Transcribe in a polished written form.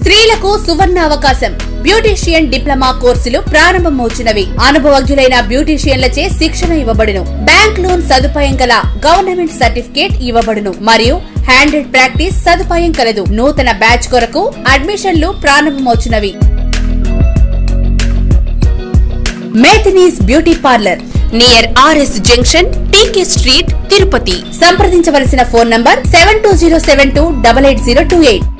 స్త్రీలకు సువర్ణ అవకాశం. Beautician diploma కోర్సులు ప్రారంభమవుతున్నవి. అనుభవజ్ఞులైన బ్యూటీషియన్లచే శిక్షణ ఇవ్వబడును. బ్యాంక్ లోన్ సదుపాయం గల గవర్నమెంట్ సర్టిఫికేట్ ఇవ్వబడును మరియు హ్యాండెడ్ ప్రాక్టీస్ సదుపాయం కలదు. నూతన బ్యాచ్ కొరకు అడ్మిషన్లు ప్రారంభమవుతున్నవి. మేథనీస్ beauty parlour near RS junction, TK street, Tirupati. సంప్రదించవలసిన ఫోన్ నంబర్ 7207288028.